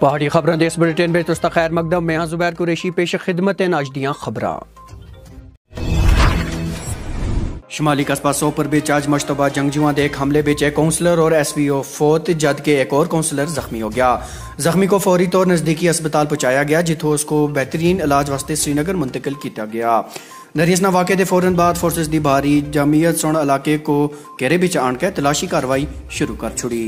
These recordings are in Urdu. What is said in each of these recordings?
پہاڑی خبریں دیس بلیٹن میں تستا خیر مقدم میں زبیر قریشی پیش خدمت ناجدیاں خبراں۔ شمالی قصبہ سوپر بچ آج مشتبہ جنگجوؤں دے ایک حملے بچ ایک کونسلر اور ایس پی او فوت جبکہ ایک اور کونسلر زخمی ہو گیا۔ زخمی کو فوری طور نزدیکی اسپتال پہنچایا گیا جتوں اس کو بہترین علاج واسطے سری نگر منتقل کیا گیا۔ نریسنا واقعے دے فوراً بعد فورسز دی بھاری جمعیت سن علاقے کو گھیرے بچ آن کے تلاشی کاروائی شروع کر چھڑی۔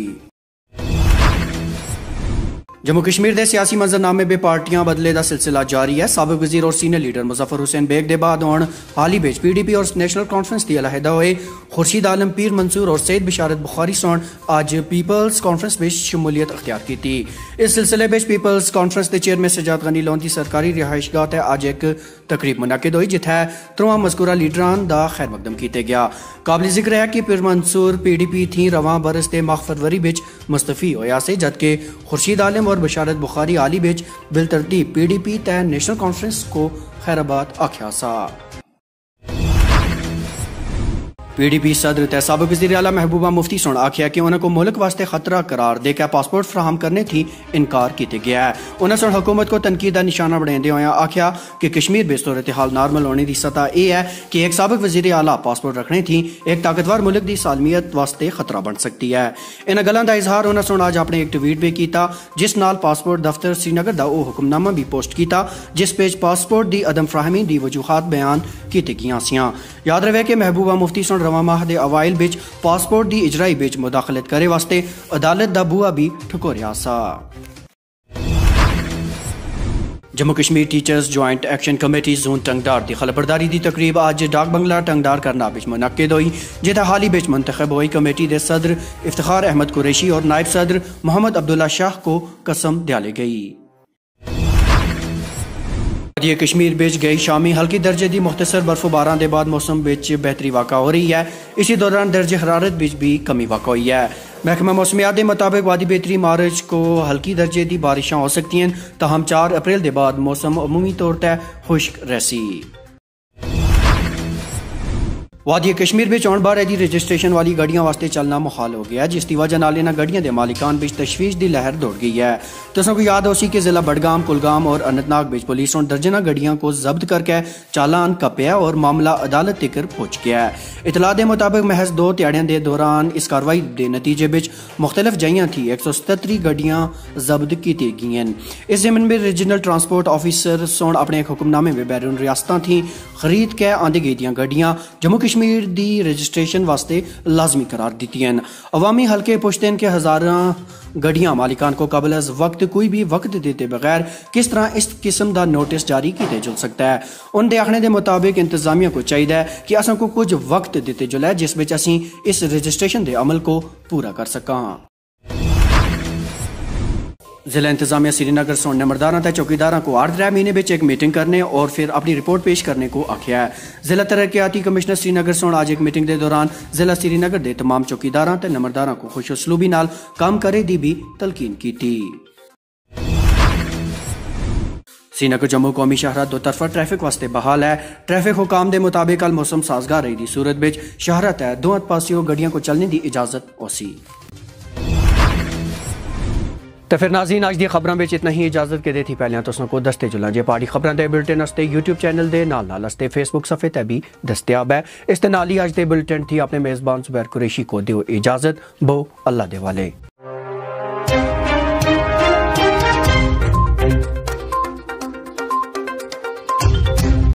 جموں کشمیر دے سیاسی منظرنامے بے پارٹیاں بدلے دا سلسلہ جاری ہے۔ سابق وزیر اور سینئر لیڈر مظفر حسین بیگ دے بعد ہون حال ہی بچ پی ڈی پی اور نیشنل کانفرنس دی علیحدہ ہوئے خورشید عالم پیر منصور اور سید بشارت بخاری سن آج پیپلز کانفرنس بچ شمولیت اختیار کی تھی۔ اس سلسلے بچ پیپلز کانفرنس دے چیئرمین سجاد غنی لون دی سرکاری رہائش گاہ تے آج ایک تقریب منعقد ہوئی جتھے ترواں مذکورہ لیڈران دا خیر مقدم کیتے گیا۔ قابل ذکر ہے کہ پیر منصور پی ڈی پی تھی رواں برس تے ماہ فروری بچ مستعفی ہویا سے جبکہ خورشید عالم اور بشارت بخاری عالی بچ بالترتیب پی ڈی پی تے نیشنل کانفرنس کو خیرآباد آکھیا سا۔ پی ڈی پی صدر تے سابق وزیر اعلیٰ محبوبہ مفتی سن آکھیا کہ انہوں کو ملک واسطے خطرہ قرار دے کے پاسپورٹ فراہم کرنے تھی انکار کیتے گیا ہے۔ انہوں سن حکومت کو تنقید کا نشانہ بناندے ہوئے آکھیا کہ کشمیر بے صورتحال نارمل ہونے دی سطح یہ ہے کہ ایک سابق وزیر اعلیٰ پاسپورٹ رکھنے تھی ایک طاقتور ملک دی سالمیت واسطے خطرہ بن سکتی ہے۔ انہاں گلاں دا اظہار انہوں سن آج اپنے ایک ٹویٹ بھی کیتا جس نال پاسپورٹ دفتر سری نگر دا او حکم نامہ بھی پوسٹ کیتا جس پیج پاسپورٹ دی عدم فراہمی دی وجوہات بیان کیتے گیاں سیاں۔ یاد رہے کہ محبوبہ مفتی سن رواں ماہ دے اوائل بچ پاسپورٹ دی اجرائی بچ مداخلت کرے واسطے عدالت دا بوا بھی ٹھکوریا سا۔ Jammu Kashmir teachers joint action committee zone Tangdhar دی خلبرداری دی تقریب آج ڈاک بنگلہ ٹنگڈار کرنا بچ منعقد ہوئی جتھے حال ہی بچ منتخب ہوئی کمیٹی دے صدر افتخار احمد قریشی اور نائب صدر محمد عبداللہ شاہ کو قسم دیالے گئی۔ یہ کشمیر بچ گئی شامی ہلکی درجے دی مختصر برف و باران دے بعد موسم بچ بہتری واقع ہو رہی ہے۔ اسی دوران درجہ حرارت بچ بھی کمی واقع ہوئی ہے۔ محکمہ موسمیات دے مطابق وادی بہتری مارچ کو ہلکی درجے دی بارشاں ہو سکتی ہیں تاہم 4 اپریل دے بعد موسم عمومی طور تے خشک رہسی۔ وادی کشمیر بچ آن بار دی رجسٹریشن والی گاڑیاں واسطے چلنا محال ہو گیا جس دی وجہ نال انہاں گاڑیاں دے مالکان بچ تشویش دی لہر دوڑ گئی ہے۔ تساں کو یاد ہو سی کہ ضلع بڈگام، کلگام اور اننت ناگ بچ پولیس نے درجنہ گاڑیاں کو ضبط کر کے چالان کپیا اور معاملہ عدالت تک پہنچ گیا ہے۔ اطلاع دے مطابق محض 2 تیاڑیاں دے دوران اس کاروائی دے نتیجے بچ مختلف جائیاں تھی 177 گاڑیاں ضبط کیتی گئی ہیں۔ اس ضمن میں ریجنل ٹرانسپورٹ آفیسر سون اپنے ایک حکم نامے میں بیرون ریاستاں تھی خرید کے آندے گئی دیاں گاڑیاں جموں کشمیر دی رجسٹریشن واسطے لازمی قرار دیتی ہیں۔ عوامی حلقے پوچھتے ہیں کہ ہزاراں گاڑیاں مالکان کو قبل از وقت کوئی بھی وقت دیتے بغیر کس طرح اس قسم دا نوٹس جاری کیتے جل سکتا ہے۔ ان دے آخنے دے مطابق انتظامیہ کو چاہیے کہ اساں کو کچھ وقت دیتے جلے جس وچ اسیں اس رجسٹریشن دے عمل کو پورا کر سکاں۔ ضلع انتظامیہ سری نگر سن نمبرداراں تے چوکیداراں کو 8 مہینے بچ ایک میٹنگ کرنے اور پھر اپنی رپورٹ پیش کرنے کو آکھیا ہے۔ ضلع ترقیاتی کمشنر سری نگر سن آج ایک میٹنگ دے دوران ضلع سری نگر دے تمام چوکیداراں تے نمبرداراں کو خوش اسلوبی نال کام کرے دی بھی تلقین کی تھی۔ سری نگر جموں قومی شاہراہ دو طرفہ ٹریفک واسطے بحال ہے۔ ٹریفک حکام دے مطابق کل موسم سازگار رہی دی صورت بچ شاہراہ تے دونوں پاسیوں گاڑیاں کو چلنے دی اجازت ہوسی۔ تو پھر ناظرین آج دی خبراں بچ اتنا ہی اجازت کے دے تھی پہلیاں تساں کو دستے جلاں جے پہاڑی خبراں دے بلٹن استے یوٹیوب چینل دے نال استے فیس بک صفحے تے بھی دستیاب ہے۔ اس تے نال ہی آج دے بلٹن تھی اپنے میزبان زبیر قریشی کو دیو اجازت بو اللہ دے والے۔